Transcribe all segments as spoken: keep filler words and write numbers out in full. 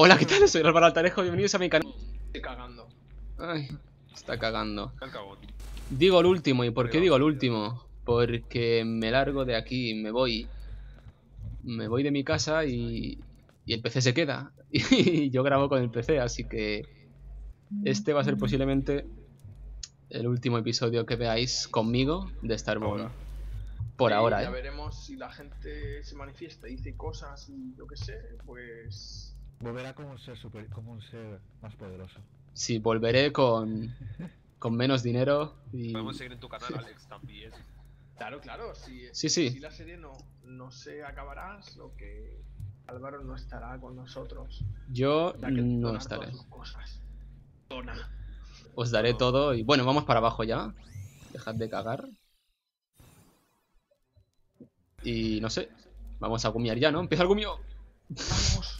Hola, ¿qué tal? Soy Álvaro Altarejo, bienvenidos a mi canal. Estoy cagando. Ay, está cagando. Al cagón. Digo el último, ¿y por qué digo el último? Porque me largo de aquí, me voy. Me voy de mi casa y, y el P C se queda. Y yo grabo con el P C, así que este va a ser posiblemente el último episodio que veáis conmigo de Starbound. Ahora. Por Sí, ahora, ya ¿eh? veremos si la gente se manifiesta y dice cosas y yo qué sé, pues... Volverá como un ser super, como un ser más poderoso. Sí, volveré con, con menos dinero y... Podemos seguir en tu canal, Alex, también. Claro, claro, si, Sí, sí. si la serie no, no se acabará, lo que Álvaro no estará con nosotros. Yo Tendrá que no donar estaré. todas sus cosas. Dona. Os daré todo y... Bueno, vamos para abajo ya. Dejad de cagar. Y no sé. Vamos a gumiar ya, ¿no? ¡Empieza el gumio! Vamos.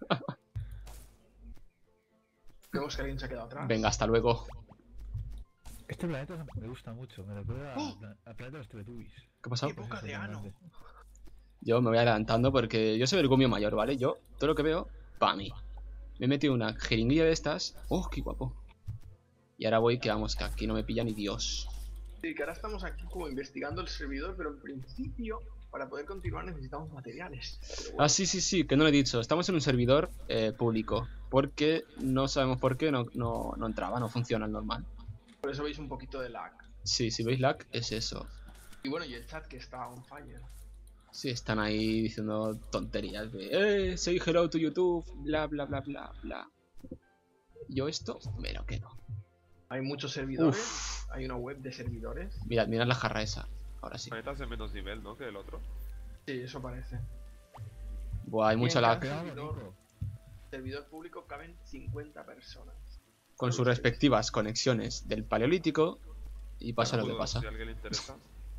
Vemos que alguien se ha quedado atrás. Venga, hasta luego. Este planeta me gusta mucho, me recuerda ¡Oh! al pla- al planeta de los Teletubbies. ¿Qué ha pasado? Época de ano. Yo me voy adelantando porque yo soy el gumio mayor, ¿vale? Yo, todo lo que veo, pa' mí. Me he metido una jeringuilla de estas. ¡Oh, qué guapo! Y ahora voy, que vamos, que aquí no me pilla ni Dios. Sí, que ahora estamos aquí como investigando el servidor, pero en principio, para poder continuar necesitamos materiales. Pero bueno, Ah, sí, sí, sí, que no lo he dicho. Estamos en un servidor eh, público. Porque no sabemos por qué no, no, no entraba, no funciona el normal. por eso veis un poquito de lag. Sí, si veis lag, es eso. Y bueno, y el chat que está on fire. Sí, están ahí diciendo tonterías de eh, say hello to YouTube, bla bla bla bla bla. Yo esto me lo quedo. Hay muchos servidores, hay una web de servidores. Mirad, mirad la jarra esa. Ahora sí. Planetas de menos nivel, ¿no? Que el otro. Sí, eso parece. Buah, hay mucho Bien, lag. gracias. Cuidado, Nico. Servidor público caben cincuenta personas. Con sus respectivas conexiones del paleolítico. Y pasa lo que Escudo, pasa. Si a alguien le interesa.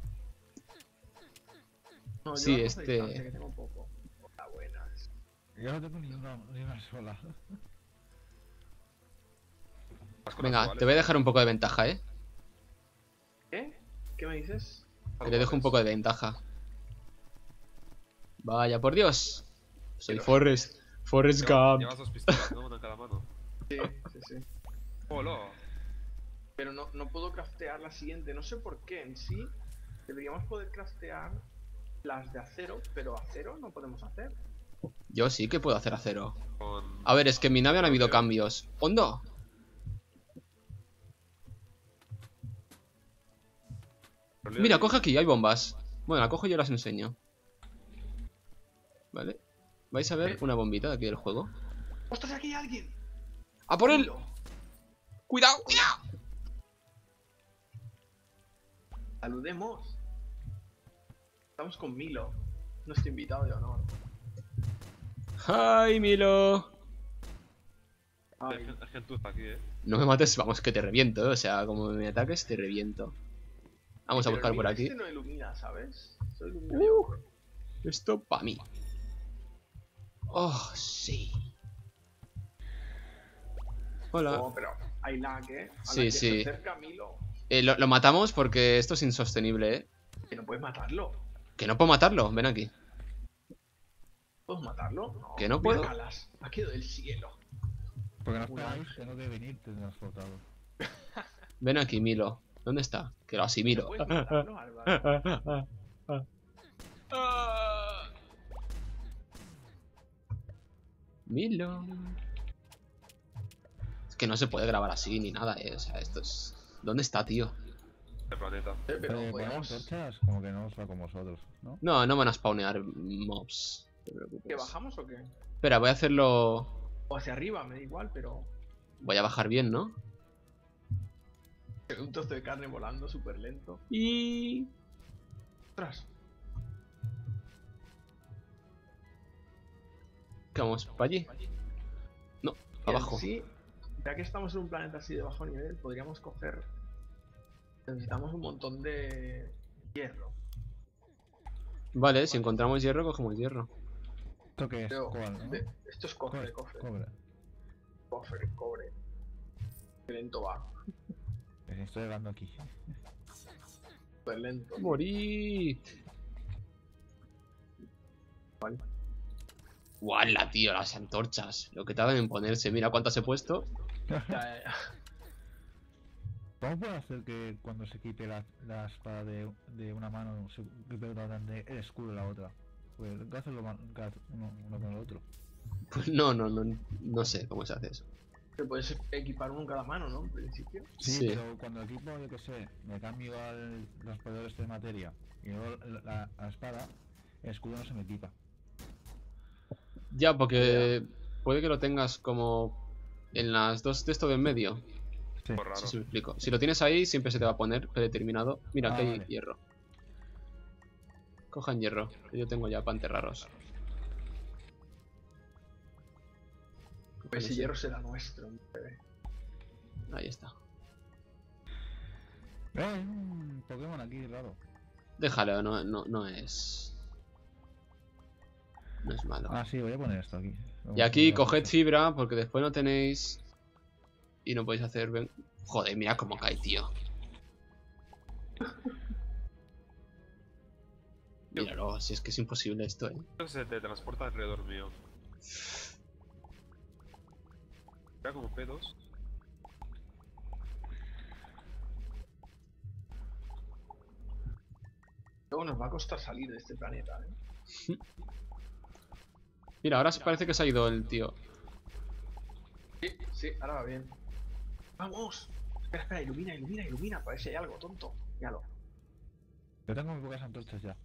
No, Sí, yo a este- distancia, que tengo poco. Hola, buenas. Yo no tengo ni una, ni una sola. Vas con Venga, actuales. te voy a dejar un poco de ventaja, eh. ¿Qué? ¿Qué me dices? Que te dejo un poco de ventaja. Vaya, por Dios. Soy Pero- Forrest. Forrest Lleva- Gump. Llevas dos pistolas, ¿no? Una en cada mano. Sí, sí, sí. Hola. Pero no, no puedo craftear la siguiente. No sé por qué en sí. Deberíamos poder craftear las de acero, pero acero no podemos hacer. Yo sí que puedo hacer acero. Con... A ver, es que en mi nave han habido cambios. ¡Hondo! Mira, coge aquí, hay bombas. Bueno, la cojo y yo las enseño. Vale. Vais a ver una bombita de aquí del juego. ¡Ostras, aquí hay alguien! ¡A por él! Milo. ¡Cuidado! ¡Cuidado! Saludemos. Estamos con Milo, nuestro invitado de honor. ¡Ay, Milo! Hay Ay, gen- hay gentuza aquí, eh. No me mates, vamos, que te reviento, ¿eh? O sea, como me ataques, te reviento. Vamos a pero buscar el por Milo aquí. Este no ilumina, ¿sabes? Esto ilumina Uh. yo. Esto pa' mí. Oh, sí. Hola. Oh, pero hay lag, ¿eh? A la Sí, que sí. Se acerca Milo, Eh, lo, lo matamos porque esto es insostenible, ¿eh? que no puedes matarlo. Que no puedo matarlo, ven aquí. ¿Puedes matarlo? No. ¿Que no Mira puedo? Calas, ha quedado del cielo. Porque nos Una- pegáis, que no debe venir, te transportado. Ven aquí, Milo. ¿Dónde está? Que lo ¿No asimilo. puedes matarlo, Álvaro? Milo. Es que no se puede grabar así ni nada, eh. O sea, esto es... ¿Dónde está, tío? El planeta. Eh, Pero Pero poner podríamos... antorchas, como que no os va con vosotros, ¿no? No, no van a spawnear mobs. No te preocupes. ¿Que bajamos o qué? Espera, voy a hacerlo... O hacia arriba, me da igual, pero... Voy a bajar bien, ¿no? Un trozo de carne volando súper lento. Y... ¡Ostras! ¿Qué vamos? ¿Para allí? No, Y para abajo. Sí, ya que estamos en un planeta así de bajo nivel, podríamos coger... Necesitamos un montón de hierro. Vale, si encontramos hierro, cogemos hierro. ¿Esto qué es? Pero, Coal, ¿no? de- esto es cofre, Co- cofre, Cobre. cofre, cobre. Qué lento va, Eh, Estoy llegando aquí. súper lento. Morí. Vale. ¡Guala, tío! Las antorchas. Lo que tardan en ponerse. Mira cuántas he puesto. Ya, ya, ya. ¿Cómo puedo hacer que cuando se quite la, la espada de, de una mano se quite otra de el escudo de la otra? Pues hay que hacerlo man- cada- uno, uno con el otro. Pues no, no, no. No sé cómo se hace eso. Te puedes equipar uno en cada mano, ¿no? En principio. Sí, Sí. pero cuando equipo, yo que sé, me cambio al transportador este de materia y luego la, la- la espada, el escudo no se me equipa. Ya, porque puede que lo tengas como en las dos de esto de en medio. Sí. Por raro. Sí, sí, me explico. Si lo tienes ahí, siempre se te va a poner predeterminado. Mira, Ah, aquí hay vale. hierro. Cojan hierro, que yo tengo ya para enterraros. Cojan Ese ese. hierro será nuestro. Ahí está. Eh, hay un Pokémon aquí raro. Déjalo, no, no, no es... No es malo. Ah, sí, voy a poner esto aquí. Y aquí coged fibra, porque después no tenéis... Y no podéis hacer... ven- Joder, mira cómo cae, tío. Míralo, si es que es imposible esto, eh. Creo que se teletransporta alrededor mío. Era como pedos. Luego nos va a costar salir de este planeta, ¿eh? Mira, ahora parece que se ha ido el tío. Sí, sí, ahora va bien. ¡Vamos! Espera, espera, ilumina, ilumina, ilumina. Para ver si hay algo, tonto. Míralo. Yo tengo muy pocas antorchas ya.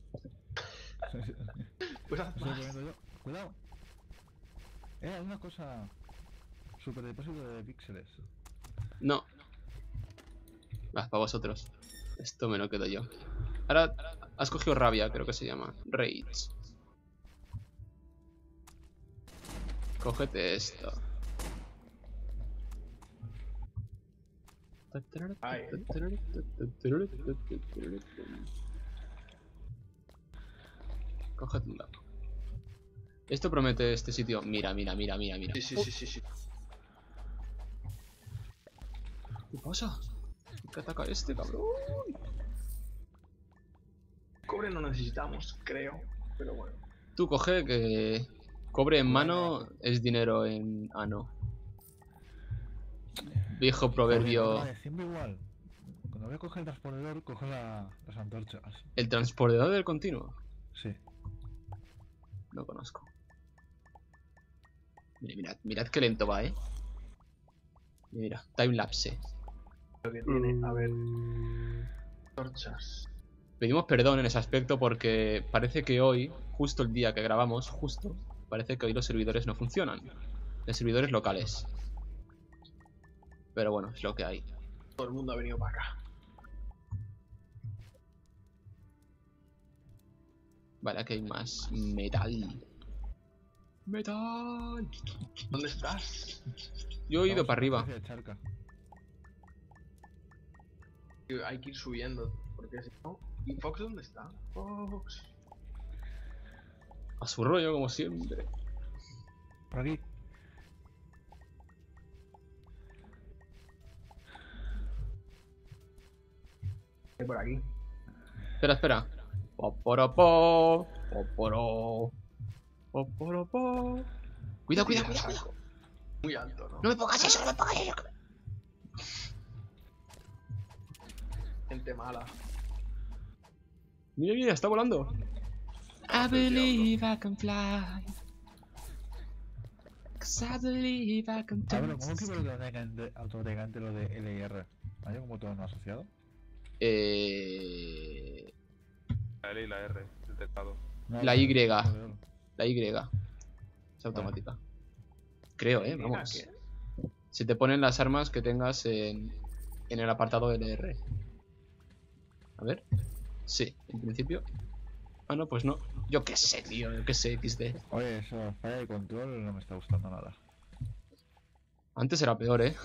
Pues haz Estoy más. poniendo yo. Cuidado. Eh, hay una cosa. Super depósito de píxeles. No. Va, para vosotros. Esto me lo quedo yo. Ahora has cogido rabia, creo que se llama. Rage. Cógete esto. Ay. Cógetelo. Esto promete este sitio. Mira, mira, mira, mira, mira. Sí, sí, sí, sí, sí. ¿Qué pasa? ¿Qué ataca este, cabrón? Cobre no necesitamos, creo. Pero bueno. Tú coge que cobre en mano es dinero en ano. Viejo proverbio. Vale, siempre igual. Cuando voy a coger el transportador, cojo la- las antorchas. ¿El transportador del continuo? Sí. No conozco. Mira, mirad, mirad qué lento va, eh. Mira, timelapse. Lo que tiene, a ver. Torchas. Pedimos perdón en ese aspecto porque parece que hoy, justo el día que grabamos, justo, parece que hoy los servidores no funcionan. Los servidores locales. Pero bueno, es lo que hay. Todo el mundo ha venido para acá. Vale, aquí hay más metal. Metal. ¿Dónde estás? Yo he ido Vamos para a una arriba. especie de charca. Tío, hay que ir subiendo. Porque si no. ¿Y Fox dónde está? Fox. A su rollo, como siempre. Por aquí. Hay por aquí. Espera, espera. Poporopo, poporo, poporopo. Cuidado, cuidado, cuidado, cuidado. Muy alto, ¿no? No me pongas eso, no me pongas eso. Gente mala. Mira, mira, está volando. I believe I can fly. Cause I believe I can A ver, ¿cómo dance. que automáticamente, automáticamente lo de L I R? ¿Hay como todo no asociado? Eh... La L y la R del teclado. No, La no, Y. no, no, no. La Y. Es automática. Creo, eh, Mira, vamos. ¿qué? Se te ponen las armas que tengas en, en el apartado L R. A ver. Sí, en principio. Ah, no, pues no. Yo qué sé, tío, yo qué sé, equis de. Oye, eso, falla de control no me está gustando nada. Antes era peor, eh.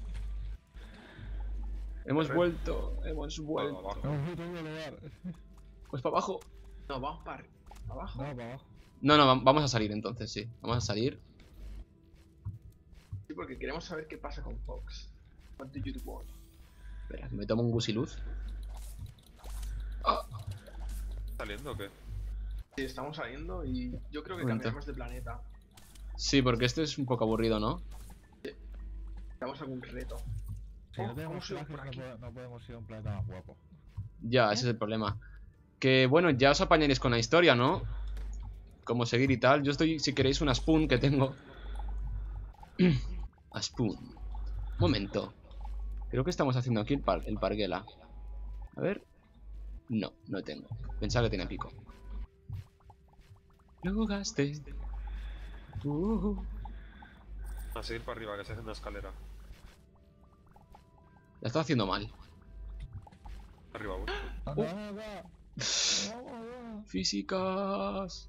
Hemos R. vuelto, hemos Todo vuelto. abajo. No, no tengo lugar. Pues para abajo. No, vamos para abajo. No, para abajo. No, no, va- vamos a salir entonces, sí. Vamos a salir. Sí, porque queremos saber qué pasa con Fox. What do you want? Espera, que me tomo un gusiluz. Ah, ¿Está saliendo o qué? Sí, estamos saliendo y yo creo que Un momento. cambiamos de planeta. Sí, porque este es un poco aburrido, ¿no? Damos algún reto. Si Oh, no tenemos ¿cómo subo trajes, por no, aquí? pode- no podemos ir a un planeta más guapo. Ya, ese es el problema. Que bueno, ya os apañaréis con la historia, ¿no? Cómo seguir y tal. Yo estoy, si queréis, una spoon que tengo. A spoon. Momento. Creo que estamos haciendo aquí el, par el parguela. A ver. No, no tengo. Pensaba que tenía pico. Luego gaste. Uh, A seguir para arriba, que se hace una escalera. la estoy haciendo mal. Arriba, voy. ¡Anda, anda, anda! ¡Vamos, vamos! Físicas.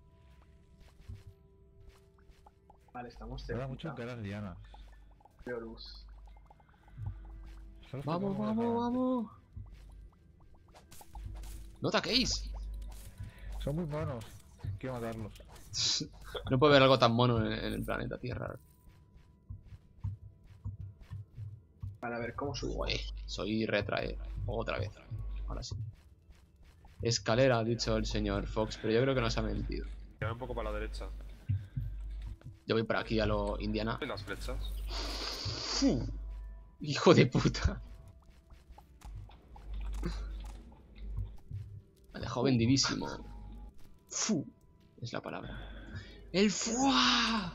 Vale, estamos Tarda mucho en cerca. caer las lianas. Veo luz. Solo Vamos, falta vamos, uno vamos. No ataquéis. adelante. Son muy monos. Quiero matarlos. No puede haber algo tan mono en, en el planeta Tierra. Vale, a ver, ¿cómo subo? Uy, soy retraer. Otra vez. Ahora sí. Escalera, ha dicho el señor Fox, pero yo creo que nos ha mentido. Queda un poco para la derecha. Yo voy por aquí a lo Indiana. ¿Y las flechas? Fu, hijo de puta. Me ha dejado vendidísimo. Fu, es la palabra. El fuá.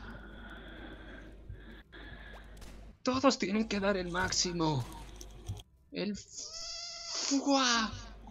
Todos tienen que dar el máximo. El fuá.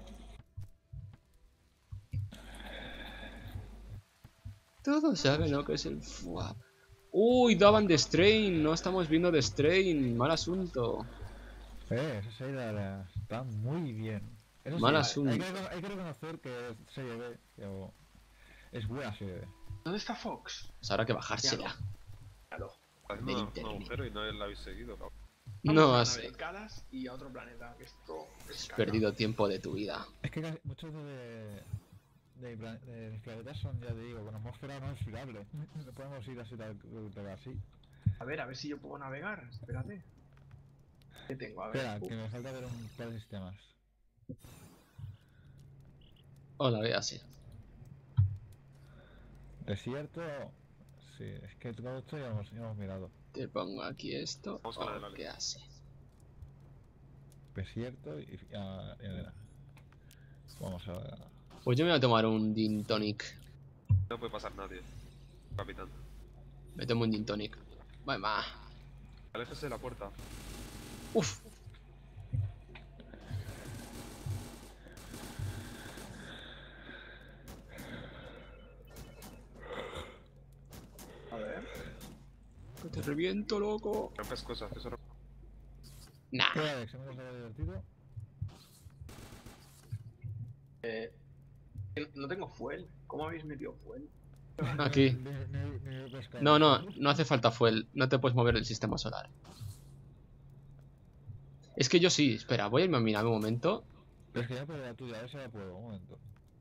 Todos saben lo que es el fuá. Uy, daban de Strain. No estamos viendo de Strain. Mal asunto. Eh, esa serie la- la- está muy bien. Eso Mal sí, asunto. hay, que, recono- hay que reconocer que es serie B, pero es buena serie B. ¿Dónde está Fox? Pues habrá que bajársela. Claro. Está haciendo Del un internet. agujero y no la habéis seguido, cabrón. Vamos No a una has nave de Calas y a otro planeta. Que esto es caca. perdido tiempo de tu vida. Es que casi- muchos de, de, pla- de mis planetas son, ya te digo, con atmósfera no es fiable. No podemos ir así tal, tal así. A ver, a ver si yo puedo navegar. Espérate. ¿Qué tengo? A ver. Espera, Uh, que me falta ver un par de sistemas. Hola, véase. Desierto. Sí, es que todo esto ya lo hemos, ya lo hemos mirado. Te pongo aquí esto. Vamos con la de la Oh, ¿qué hace? Desierto y. y- ah, y arena. Vamos a. Pues yo me voy a tomar un gin tonic. No puede pasar nadie, capitán. Me tomo un gin tonic. Vale, va. Aléjese de la puerta. Uf. a ver. Que te reviento, loco. Rompes cosas, eso no... Nah. ¿Qué, Alex? ¿Hemos algo divertido? Eh, no tengo fuel. ¿Cómo habéis metido fuel? Aquí. Ni- ni- ni- ni pescado. No, no, no hace falta fuel. No te puedes mover del sistema solar. Es que yo sí. Espera, voy a irme a mirar un momento. Pero es que ya puedo la tuya, esa ya puedo, un momento.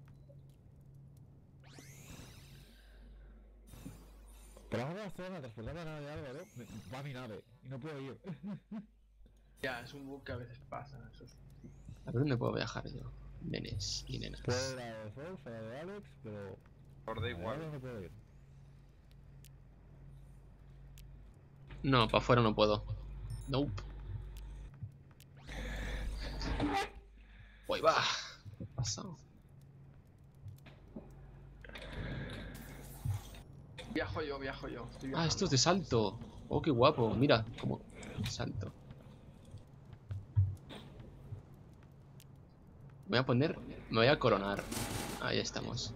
Pero vamos a la zona, transportar la nave de Álvaro, me- va a mi nave, y no puedo ir. Ya, es un bug que a veces pasa. Eso es- A ver dónde puedo viajar yo. Nenes y nenas. Puedo ir a la de Fox, a la de Alex, pero... Por da a la de igual. Álvaro no puedo ir. No, para afuera no puedo. Nope. Uy, va. ¿Qué ha pasado? Viajo yo, viajo yo. Estoy Ah, viajando. esto es de salto. Oh, qué guapo. Mira, como salto. Me voy a poner... Me voy a coronar. Ahí estamos.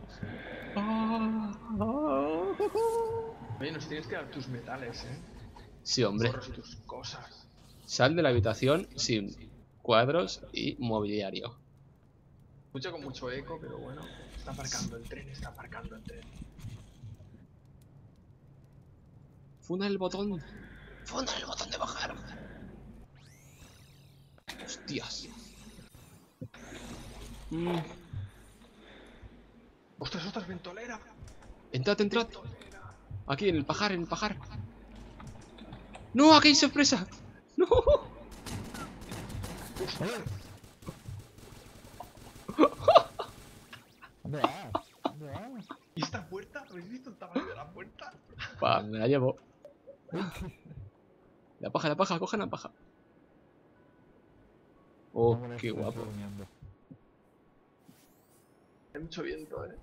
Oye, nos tienes que dar tus metales, eh. Sí, hombre. Gorros y tus cosas. Sal de la habitación sin cuadros y mobiliario. Escucho con mucho eco, pero bueno. Está aparcando el tren, está aparcando el tren. Funda el botón. Funda el botón de bajar. Hostias. Mm. ¡Ostras, ostras, ventolera! Entrad, entrad. Aquí, en el pajar, en el pajar. ¡No! ¡Aquí hay sorpresa! ¡No! ¡Joder! ¿Dónde vas? ¿Dónde vas? ¿Y esta puerta? ¿Habéis visto el tamaño de la puerta? Va. paja, me la llevo. La paja, la paja, cojan la paja. Oh, No molestes, qué estoy guapo. durmiendo. Hay mucho viento, eh.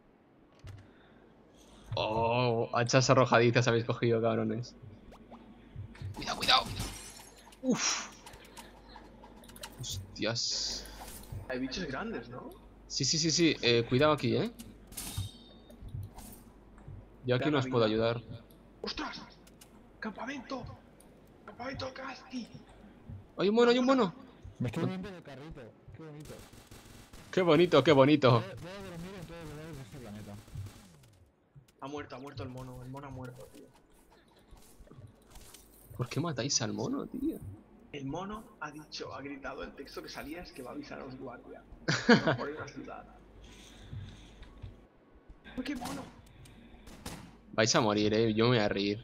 Oh, hachas arrojadizas habéis cogido, cabrones. Cuidado, cuidado. Uf. Hostias. Hay bichos grandes, ¿no? Sí, sí, sí, sí. Eh, cuidado aquí, eh. Yo aquí no os puedo ayudar. ¡Ostras! ¡Campamento! ¡Campamento Casti! Hay un mono, hay un mono. Me estoy durmiendo del carrito. Qué bonito. Qué bonito, qué bonito. Voy a voy a dormir en todos los lados de este planeta. Ha muerto, ha muerto el mono. El mono ha muerto, tío. ¿Por qué matáis al mono, tío? El mono ha dicho, ha gritado, el texto que salía es que va a avisar a los guardias. No por ir a la ciudad. ¡Uy, qué mono! Vais a morir, eh. Yo me voy a reír.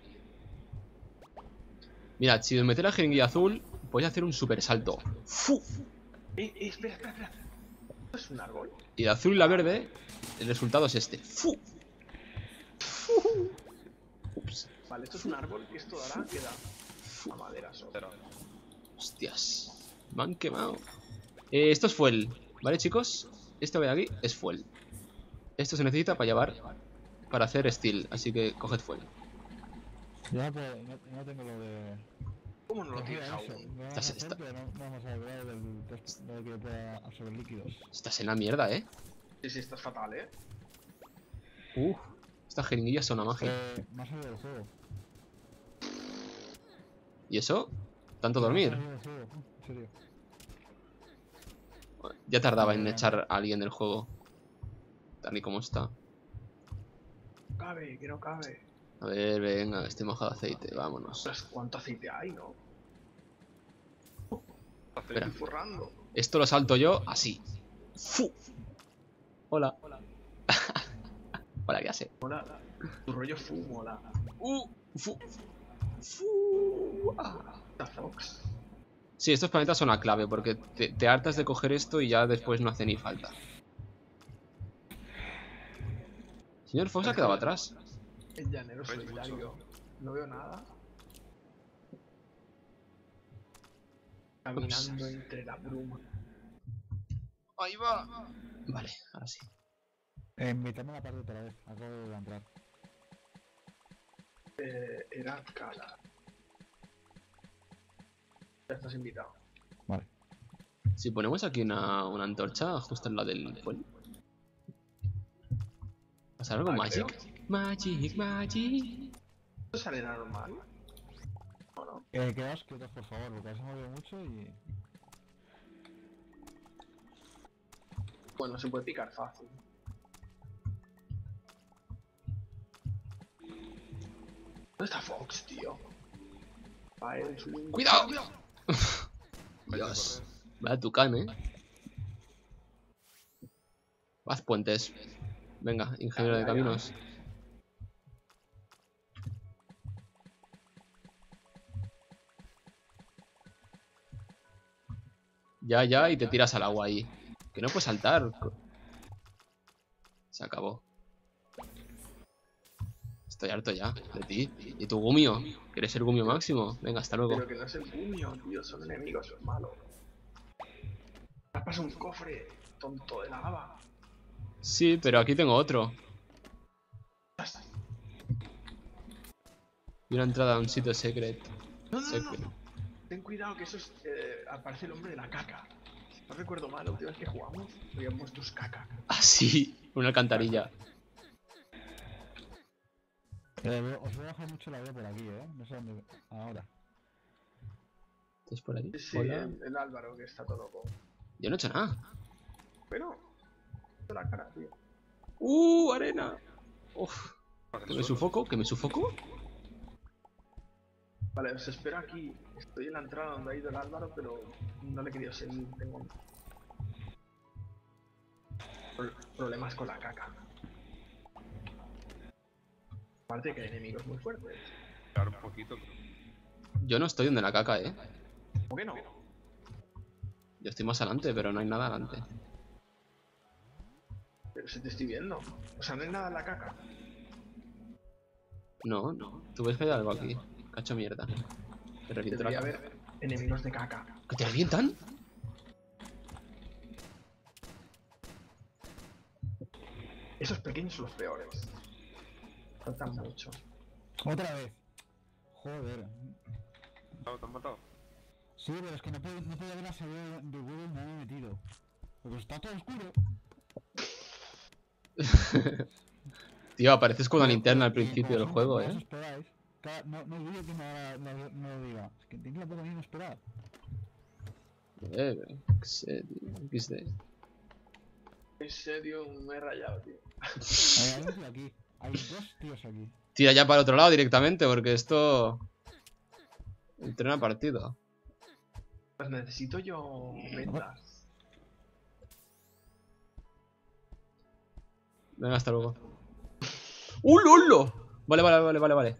Mirad, si os metéis la jeringuilla azul, podéis hacer un super salto. ¡Fu! Eh, eh, espera, espera, espera. ¿Esto es un árbol? Y de azul y la verde, el resultado es este. ¡Fu! ¡Fu! Ups. Vale, esto es un árbol y esto dará que da a madera solo. Pero, Hostias. Me han quemado. Eh, esto es fuel. ¿Vale, chicos? Esto que hay aquí es fuel. Esto se necesita para llevar... Para hacer steel. Así que coged fuel. Yo no, puedo, no, no tengo lo de... ¿Cómo no lo No tienes sé, eso. aún? Lo vamos Estás- a hacer, está- pero no, no vamos a hablar del test de que pueda absorber líquidos. Estás en la mierda, eh. Sí, sí, estás fatal, eh. Uf. Estas jeringuillas son una magia. Eh, más allá del juego. ¿Y eso? ¿Tanto Más dormir? allá del juego, en serio. Ya tardaba en echar a alguien del juego. Tal y como está. Cabe, que no cabe. A ver, venga, estoy mojado de aceite, vámonos. Ostras, ¿cuánto aceite hay, no? Espera. Estoy forrando. Esto lo salto yo así. ¡Fu! Hola. Hola, ¿qué hace? Mola. Tu rollo fu mola. Uh, fu. Fu. Ah. La Fox. Sí, estos planetas son la clave porque te, te hartas de coger esto y ya después no hace ni falta. Señor Fox ha quedado atrás. El llanero Veis solitario. No veo nada. Caminando entre la bruma. Ahí va. Vale, ahora sí. Eh, invítame a la parte otra vez, acabo de entrar. Eh, era Cala. Ya estás invitado. Vale. Si ponemos aquí una, una antorcha justo en la del fuel. ¿Pasará algo Vale, magic? Magic, magic. ¿Esto es arena normal? ¿O no? Eh, quedaos quietos por favor, porque se ha movido mucho y... Bueno, se puede picar fácil. ¿Dónde está Fox, tío? Va él, su... ¡Cuidado! vais a Dios. correr. Vaya tucán, eh. Haz puentes. Venga, ingeniero de Ya, ya, ya. caminos. Ya, ya, y te tiras al agua ahí. Que no puedes saltar. Se acabó. Estoy harto ya de ti. Y tu Gumio. ¿Quieres ser Gumio máximo? Venga, hasta luego. Pero que no es el Gumio, tío, son enemigos, es malo. Has pasado un cofre, tonto de lava. Sí, pero aquí tengo otro. Y una entrada a un sitio secreto. No, no, no, Secret. no. Ten cuidado que eso es... Eh, aparece el hombre de la caca. No recuerdo mal, la última vez que jugamos, habíamos tus caca. Ah, sí, una alcantarilla. Eh, veo- os voy a bajar mucho la vida por aquí, eh. No sé dónde... Ahora. ¿Estás por ahí? Sí, Hola. el, el Álvaro que está todo loco. Yo no he hecho nada. Pero... toda la cara, tío. ¡Uh, arena! Uf, Hacer ¿que me suelo. sufoco? ¿Que me sufoco? Vale, os espero aquí. Estoy en la entrada donde ha ido el Álvaro, pero no le he querido seguir. Tengo pro- problemas con la caca. Aparte que hay enemigos muy fuertes. Esperar un poquito. Yo no estoy donde la caca, eh. ¿Cómo que no? Yo estoy más adelante, pero no hay nada adelante. Pero si te estoy viendo. O sea, no hay nada en la caca. No, no. Tú ves que hay algo aquí. Cacho mierda. Te reviento la Debería cara. haber enemigos de caca. ¿Que te revientan? Esos pequeños son los peores. Faltan mucho. Otra vez. Joder. No, ¿te han matado? Sí, pero es que no puedo, no puedo ver la salida de huevo donde me he metido. Porque está todo oscuro. Tío, apareces con una Pero- linterna al pero- principio pero del son- juego, no os eh. esperáis. Cada- No, no os digo que no, haga- no, no lo diga. Es que tenéis la puta misma esperada. Eh, qué sé, tío. equis de. En serio, me he rayado, tío. Hay un tío aquí. Hay dos tíos aquí. Tira ya para el otro lado directamente, porque esto... Entrena partido. Pues necesito yo vendas. Venga, hasta luego. ¡Uh, lolo! Vale, vale, vale, vale, vale.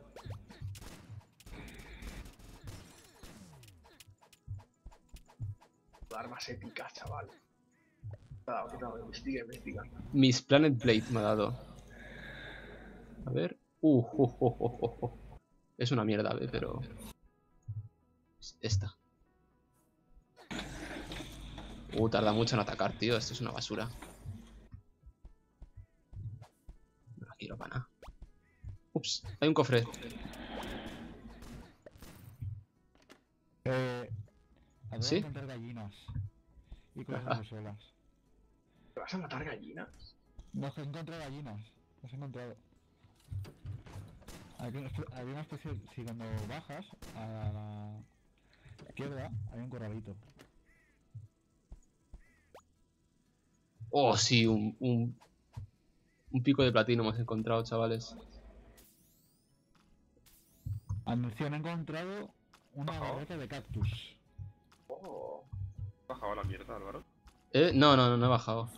Armas épicas, chaval. Cuidado, cuidado, investiga, investiga. Miss Planet Blade me ha dado. A ver. Uh, uh, uh, uh, uh, uh. Es una mierda, ¿eh? Pero... es esta. Uh, tarda mucho en atacar, tío. Esto es una basura. No la quiero para nada. Ups, hay un cofre. Eh. Acabo ¿Sí? de encontrar gallinas. Y cosas muy solas. ¿Te vas a matar gallinas? No, que he encontrado gallinas. Las he encontrado. Había una, espe- había una especie. Si cuando bajas a la izquierda hay un corralito. Oh, sí, un, un... Un pico de platino hemos encontrado, chavales. Atención, he encontrado una Ajá. barreta de cactus. Oh, Bajaba la mierda, Álvaro. Eh, no, no, no, no he bajado.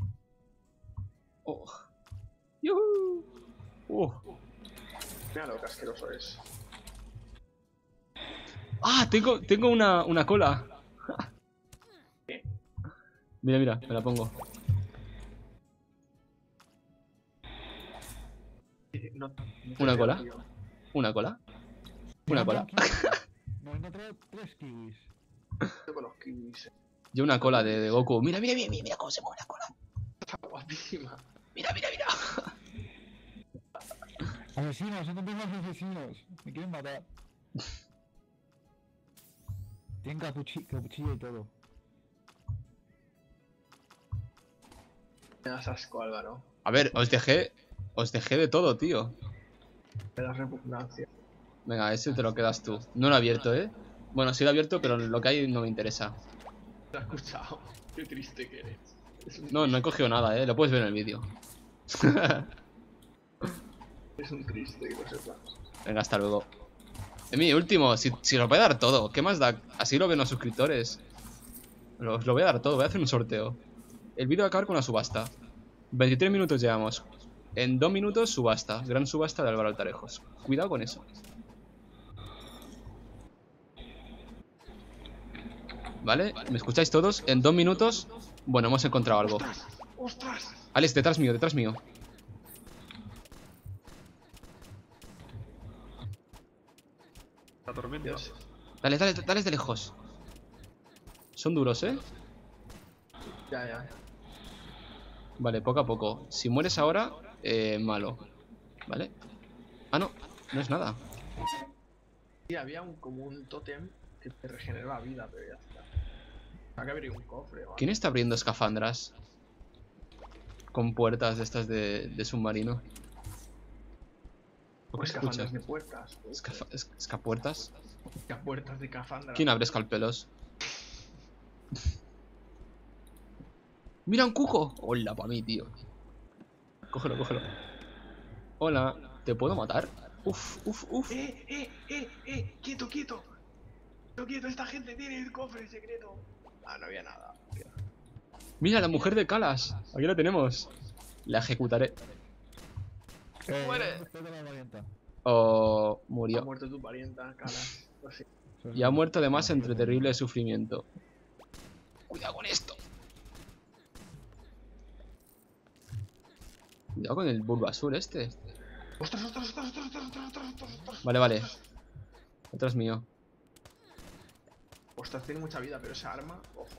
Oh. ¡Yuhu! Uh. mira lo que asqueroso es. Ah, tengo, tengo una, una cola. Mira, mira, me la pongo. Eh, No, no te ¿Una veo, cola? tío. ¿Una cola? Me ¿Una he cola? encontrado kiwis. Me he encontrado tres kiwis. Tengo los kiwis. Yo una cola de, de Goku. Mira, mira, mira, mira, mira cómo se mueve la cola. Está guapísima. Mira, mira, mira. Asesinos, he encontrado más asesinos. Me quieren matar. Tienen capuchi capuchillo y todo. Me das asco, Álvaro. A ver, os dejé, os dejé de todo, tío. Me das repugnancia. Venga, ese te lo quedas tú. No lo he abierto, ¿eh? Bueno, sí lo he abierto, pero lo que hay no me interesa. ¿Te has escuchado? Qué triste que eres. Es un, No, no he cogido nada, ¿eh? Lo puedes ver en el vídeo. es un triste que lo sepas. Venga, hasta luego. Es mi último, si, si lo voy a dar todo, ¿qué más da? Así lo ven los suscriptores. Lo- Os lo voy a dar todo, voy a hacer un sorteo. El vídeo va a acabar con una subasta. veintitrés minutos llevamos. En dos minutos, subasta. Gran subasta de Álvaro Altarejos. Cuidado con eso. ¿Vale? ¿Me escucháis todos? En dos minutos... Bueno, hemos encontrado algo. ¡Ostras! ¡Ostras! Alex, detrás mío, detrás mío. La tormenta. Dios. Dale, dale, dale de lejos. Son duros, ¿eh? Ya, ya. Vale, poco a poco. Si mueres ahora, eh, malo. ¿Vale? Ah, no, no es nada. Sí, había un, como un tótem que te regeneraba vida, pero ya está. Hay que abrir un cofre o algo. ¿Quién está abriendo escafandras? Con puertas de estas de, de submarino. ¿Por qué se escucha? Escafandras de puertas. Escafa- es- ¿Escapuertas? Esca- Puertas de cafandra. ¿Quién abre escalpelos? ¡Mira un cuco! Hola, pa' mí, tío. Cógelo, cógelo. Hola, ¿te puedo matar? Uf, uf, uf. ¡Eh, eh, eh, eh! ¡Quieto, quieto! ¡Quieto, quieto! ¡Esta gente tiene el cofre secreto! Ah, no había nada. Mira, la mujer de Calas. Aquí la tenemos. La ejecutaré. Eh, Muere. después de la variante. O Ha murió. muerto tu parienta, caras. No sé. Y ha muerto además entre terrible sufrimiento. Cuidado con esto. Cuidado con el Bulbasur este. ¡Ostras, ostras, ostras, ostras, ostras, ostras, ostras, ostras, ostras! Vale, vale. Otro es mío. Ostras, tiene mucha vida, pero esa arma, ojo.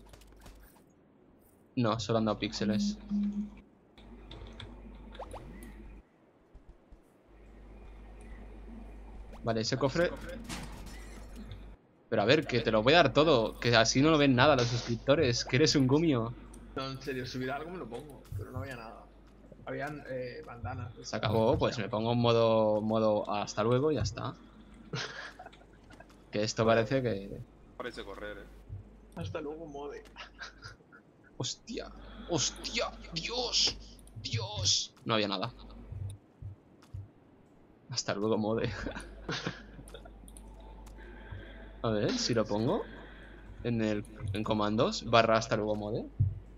No, solo han dado píxeles. Vale, ese cofre... Pero a ver, que te lo voy a dar todo. Que así no lo ven nada los suscriptores. Que eres un gumio. No, en serio, si hubiera algo me lo pongo, pero no había nada. Habían eh, bandanas. Se acabó, pues me pongo en modo, modo hasta luego y ya está. Que esto parece que... Parece correr, eh. Hasta luego, mode. Hostia, hostia, Dios, Dios. No había nada. Hasta luego, mode. A ver, si lo pongo en el en comandos, barra hasta luego, mode.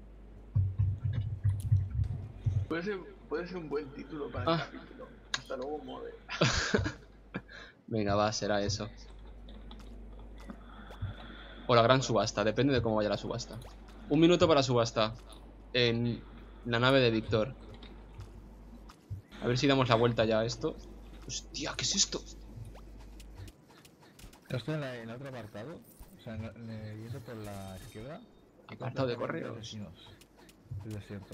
Puede ser, puede ser un buen título para Ah. el capítulo. Hasta luego, mode. Venga, va, será eso. O la gran subasta, depende de cómo vaya la subasta. Un minuto para subasta. En la nave de Víctor. A ver si damos la vuelta ya a esto. Hostia, ¿qué es esto? Yo estoy en, la, en el otro apartado, o sea, en la- en el- yendo por la izquierda. y Apartado de completamente correos. vecinos del desierto.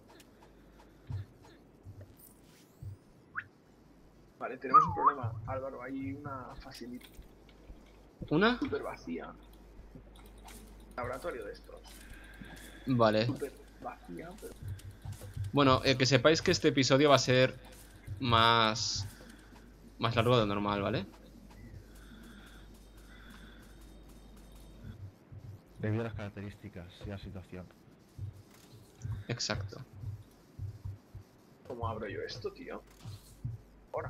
Vale, tenemos un problema, Álvaro. Hay una facilidad ¿Una? súper vacía. Laboratorio de estos. Vale. Súper vacía, pero... Bueno, eh, que sepáis que este episodio va a ser más... Más largo de lo normal, ¿vale? Debido a las características y la situación. Exacto. ¿Cómo abro yo esto, tío? Ahora.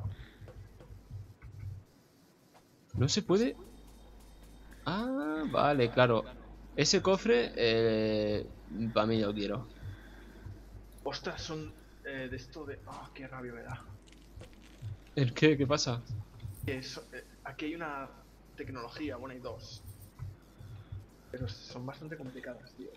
¿No se puede? Ah, vale, claro. Ese cofre, eh, para mí yo quiero. Ostras, son eh, de esto de... Ah, qué rabia me da. ¿El qué? ¿Qué pasa? Que so- eh, aquí hay una tecnología, bueno, hay dos. Pero son bastante complicadas, tío.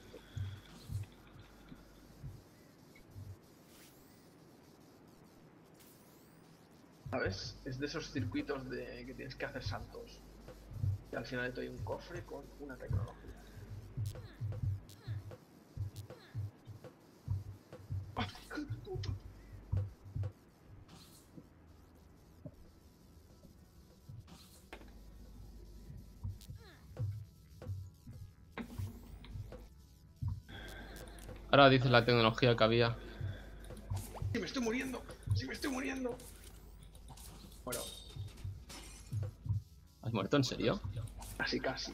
¿Sabes? Es de esos circuitos de que tienes que hacer saltos. Y al final te doy un cofre con una tecnología. ¡Ah, hijo de puta! Ahora dice la tecnología que había. ¡Sí, me estoy muriendo! ¡Sí, me estoy muriendo! Bueno, ¿Has muerto en serio? casi casi.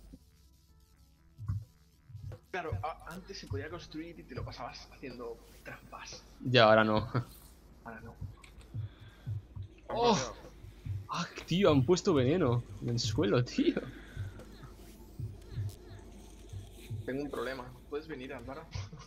Claro, a- antes se podía construir y te lo pasabas haciendo trampas. Ya, ahora no. Ahora no. ¡Oh! ¡Ah, tío! Han puesto veneno en el suelo, tío. Tengo un problema. ¿Puedes venir, Álvaro?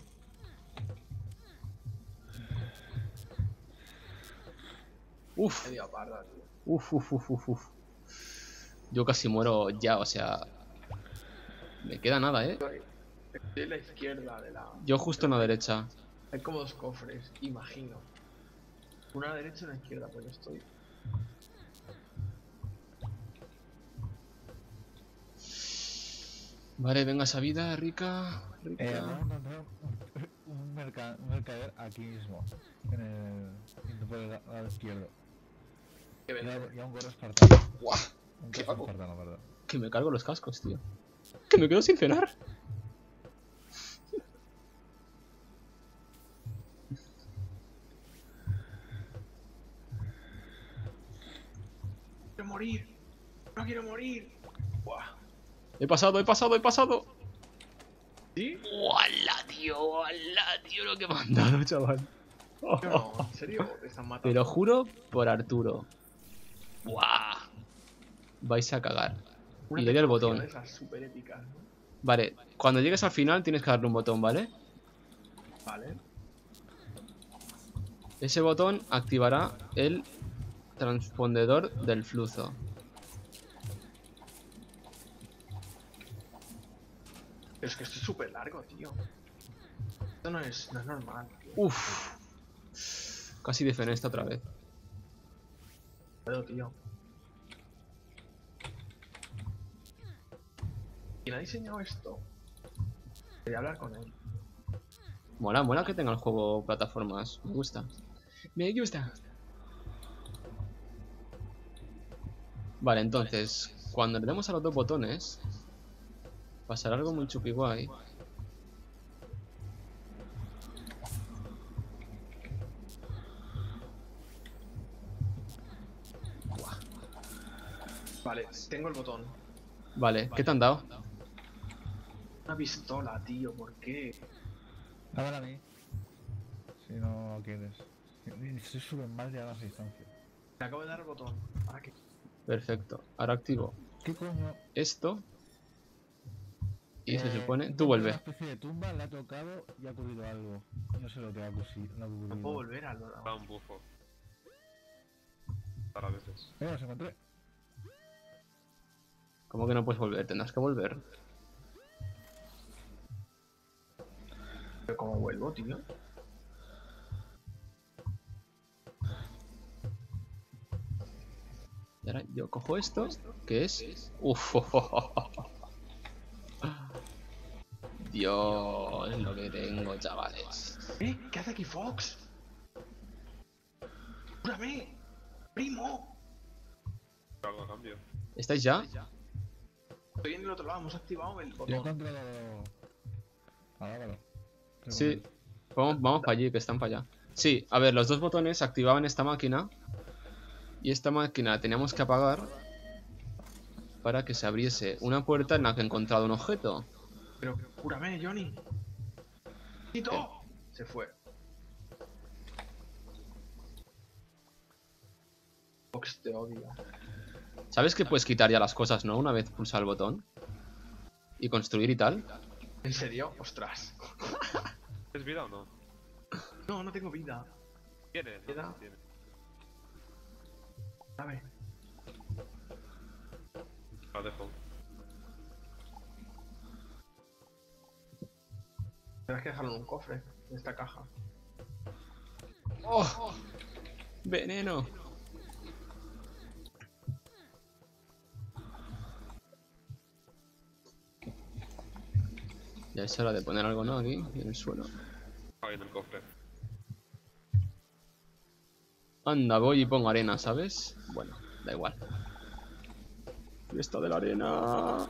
Uf, Media parda, tío. uf, uf, uf, uf, uf. Yo casi muero ya, o sea... Me queda nada, ¿eh? Estoy, estoy en la izquierda de la... Yo justo en la derecha. Hay como dos cofres, imagino. Una a la derecha y una a la izquierda, pues yo estoy. Vale, venga esa vida, rica, rica. Eh, vamos a encontrar un, un, merca- un mercader aquí mismo, en el, en por el lado izquierdo. ¿Qué Ya, vende? ya un gorro espartano. Buah, Un ¿qué casco hago? espartano, verdad. que me cargo los cascos, tío. Que me quedo sin cenar. ¡Quiero morir! ¡No quiero morir! ¡Buah! He pasado, he pasado, he pasado. ¿Sí? ¡Hola, tío! ¡Hola, tío! Lo que me han dado, chaval. No, ¿en serio? Te están matando. Te lo juro por Arturo. ¡Buah! Vais a cagar. Una Y le doy al tecnología botón. de esas súper épicas, ¿no? Vale, cuando llegues al final tienes que darle un botón, ¿vale? Vale. Ese botón activará el transpondedor del flujo. Pero es que esto es súper largo, tío. Esto no es, no es normal, tío. Uf. Casi defenesto otra vez. Pero, tío. ¿Quién ha diseñado esto? Quería hablar con él. Mola, mola que tenga el juego plataformas. Me gusta. Me gusta. Vale, entonces, cuando le demos a los dos botones, pasará algo muy chupi guay. Vale, tengo el botón. Vale, ¿qué te han dado? Una pistola, tío, ¿por qué? Dámela a mí. Si no quieres. Si sube más de a las distancias. Me acabo de dar el botón. ¿Para qué? Perfecto. Ahora activo ¿Qué coño? esto. Y se Eh, supone... Tú encuentro vuelve. Una especie de tumba, le ha tocado y ha ocurrido algo. No sé lo que ha ocurrido. No ha No ocurrido. puedo volver al lado. Da un bufo. Para veces. Eh, los encontré. ¿Cómo que no puedes volver? Tendrás que volver. Pero ¿cómo vuelvo, tío? Y ahora yo cojo esto, que es... Uf, Dios, lo que tengo, chavales. ¿Eh? ¿Qué hace aquí Fox? ¡Júrame! ¡Primo! Algo a cambio. ¿Estáis ya? Estoy en el otro lado, hemos activado el Yo he botón. encontrado... Ah, Álvaro. Sí. Vamos, vamos para allí, que están para allá. Sí, a ver, los dos botones activaban esta máquina. Y esta máquina teníamos que apagar para que se abriese una puerta en la que he encontrado un objeto. Pero, júrame, Johnny. ¡Tito! Se fue. Fox te odia. ¿Sabes que puedes quitar ya las cosas, no? Una vez pulsar el botón. Y construir y tal. ¿En serio? ¡Ostras! ¿Es vida o no? No, no tengo vida. ¿Tienes? No, Vida. no tienes. Dame. La dejo. Tendrás que dejarlo en un cofre, en esta caja. ¡Oh! ¡Veneno! Ya es hora de poner algo, ¿no? Aquí, en el suelo. Ahí en el cofre. Anda, voy y pongo arena, ¿sabes? Bueno, da igual. Fiesta de la arena.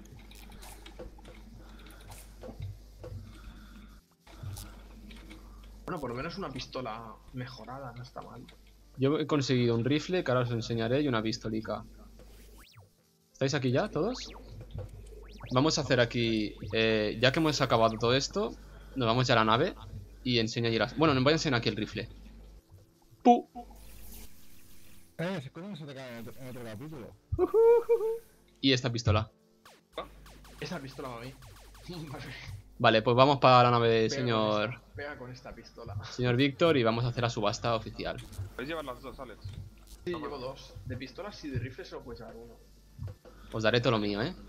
Bueno, por lo menos una pistola mejorada, no está mal. Yo he conseguido un rifle que ahora os enseñaré y una pistolica. ¿Estáis aquí ya, todos? Vamos a hacer aquí... Eh, ya que hemos acabado todo esto, nos vamos ya a la nave y enseño allí las... Bueno, nos voy a enseñar aquí el rifle. ¡Pu! Eh, ¿se acuerdan que se te cae en otro, en otro capítulo? Y esta pistola. Esa pistola para mí. Vale, pues vamos para la nave de Pega con señor... esta- Pega con esta pistola. Señor Víctor y vamos a hacer la subasta oficial. ¿Podéis llevar las dos, Alex? Sí, llevo dos. De pistolas y de rifles solo puedes llevar uno. Os daré todo lo mío, ¿eh?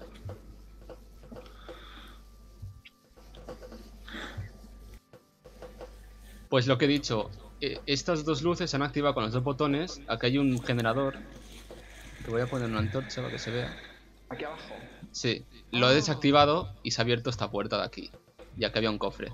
Pues lo que he dicho, eh, estas dos luces se han activado con los dos botones. Aquí hay un generador. Que voy a poner una antorcha para que se vea. Aquí abajo. Sí, lo he desactivado y se ha abierto esta puerta de aquí. Ya que había un cofre.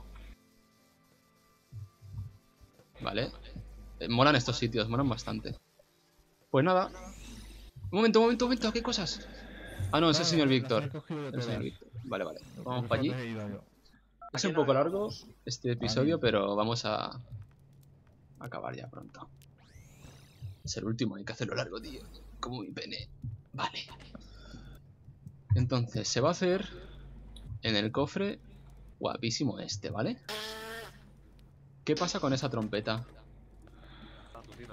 Vale. Eh, molan estos sitios, molan bastante. Pues nada. Un momento, un momento, un momento, ¿qué cosas? Ah, no, es el señor Víctor. El señor Víctor. Vale, vale. Vamos para allí. Es un poco largo este episodio, pero vamos a acabar ya pronto. Es el último, hay que hacerlo largo, tío. Como mi pene. Vale. Entonces, se va a hacer en el cofre guapísimo este, ¿vale? ¿Qué pasa con esa trompeta? La tutina.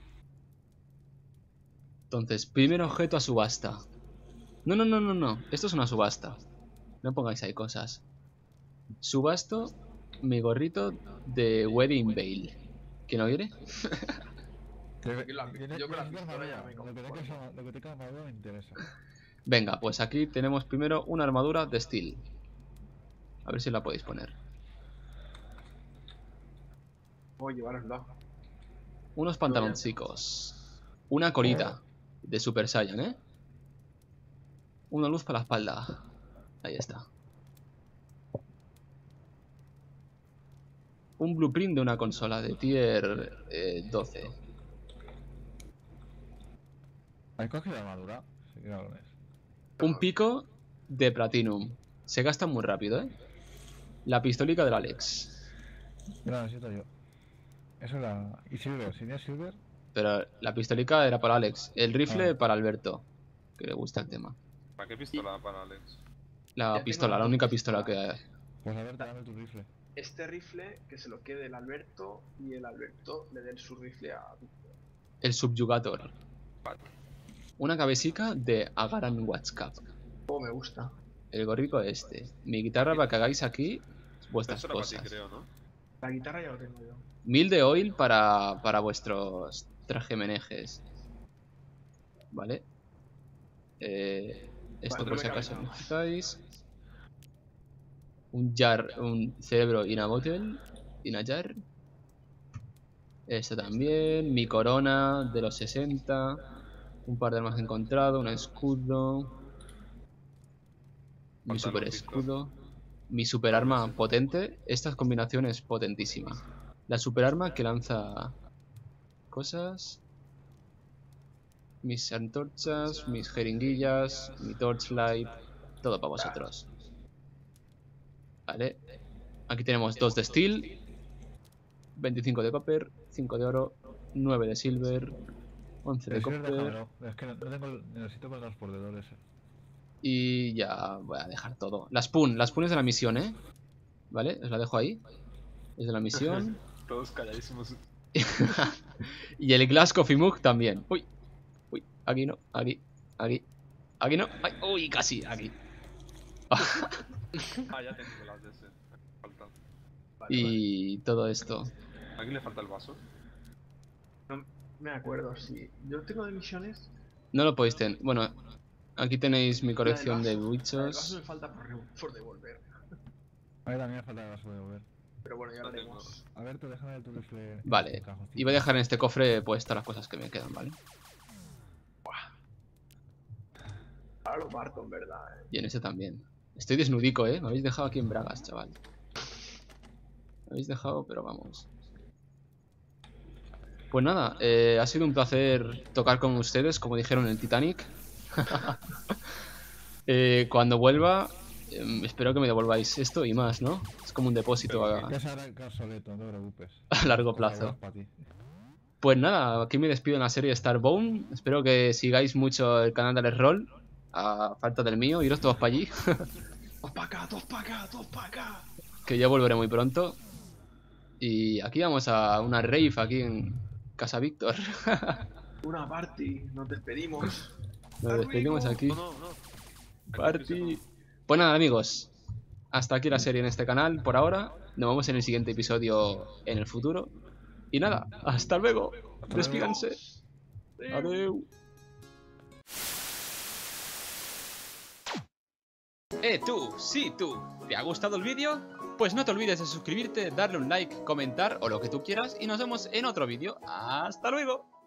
Entonces, primer objeto a subasta. No, no, no, no, no. Esto es una subasta. No pongáis ahí cosas. Subasto mi gorrito de Wedding Veil. ¿Quién lo quiere? Yo la- yo con la pistola ya me Lo que te conformo. queda- lo que te queda armadura me interesa. Venga, pues aquí tenemos primero una armadura de steel. A ver si la podéis poner. Voy a llevarosla. Unos pantaloncicos. una colita de Super Saiyan, ¿eh? Una luz para la espalda. Ahí está. Un blueprint de una consola de tier eh, doce. ¿Has cogido la armadura? Sí, claro lo es. Un pico de Platinum. Se gasta muy rápido, ¿eh? La pistolica del Alex. Yo la necesito yo. Eso es la... ¿Y Silver? ¿Si tienes Silver? Pero la pistolica era para Alex. El rifle Ah. para Alberto. Que le gusta el tema. ¿Para qué pistola para Alex? La Ya pistola, tengo la única dos pistola que pistolas. hay. Pues a ver, dame tu rifle. Este rifle que se lo quede el Alberto y el Alberto le dé su rifle a Víctor. El Subjugator. Vale. Una cabecica de Agaran WhatsApp. Oh, me gusta. El gorrico este. Mi guitarra para que hagáis aquí vuestras Esto era para ti, cosas. creo, ¿no? La guitarra ya lo tengo yo. Mil de oil para, para vuestros trajemenejes. Vale. Eh, esto Vale, por no si me acaso cabe nada más. necesitáis. Un jar, un cerebro in a bottle. In a jar. Esto también. Mi corona de los sesenta. Un par de armas encontrado. Un escudo. Mi Faltan super los escudo. Mi super arma potente. Esta combinación es potentísima. La super arma que lanza cosas. Mis antorchas, mis jeringuillas, mi torchlight. Todo para vosotros. Vale. Aquí tenemos dos de steel. veinticinco de copper. cinco de oro. nueve de silver. once de El Silver copper. déjamelo. Es que no, no tengo... el- Necesito para el transportador ese. Y ya voy a dejar todo. La spoon, la spoon es de la misión, ¿eh? Vale, os la dejo ahí. Es de la misión. Todos calladísimos. Y el Glass Coffee Mug también. Uy, uy, aquí no, aquí, aquí, aquí no. Ay, uy, casi, aquí. Ah, ya tengo las de ese. Falta. Vale, Y todo esto. ¿A quién le falta el vaso? vale. No me acuerdo, sí. Yo tengo de misiones. No lo podéis tener. Bueno, aquí tenéis mi La del colección de vaso- la del vaso bichos. me falta por, re- por devolver. A mí también me falta el vaso de volver. Pero bueno, ya No lo tengo. haremos. A ver, tú déjame tu rifle. en Vale, este cajoncito. y voy a dejar en este cofre pues todas las cosas que me quedan, ¿vale? Ahora lo parto, en verdad. Eh. Y en este también. Estoy desnudico, ¿eh? Me habéis dejado aquí en bragas, chaval. Me habéis dejado, pero vamos. Pues nada, eh, ha sido un placer tocar con ustedes, como dijeron en el Titanic. Eh, cuando vuelva, eh, espero que me devolváis esto y más, ¿no? Es como un depósito a, Ya se hará el obsoleto, no te preocupes. a largo Porque plazo. es para ti. Pues nada, aquí me despido en la serie Starbound. Espero que sigáis mucho el canal de Alex Roll. A falta del mío, iros todos para allí. Todos para acá, todos para acá, todos para acá. Que yo volveré muy pronto. Y aquí vamos a una rave aquí en Casa Víctor. Una party, nos despedimos. Nos despedimos aquí. No, no, no. Party. Pues nada, amigos. Hasta aquí la serie en este canal por ahora. Nos vemos en el siguiente episodio en el futuro. Y nada, hasta luego. Despídanse. Adeu. Eh, tú, sí, tú. ¿Te ha gustado el vídeo? Pues no te olvides de suscribirte, darle un like, comentar o lo que tú quieras y nos vemos en otro vídeo. ¡Hasta luego!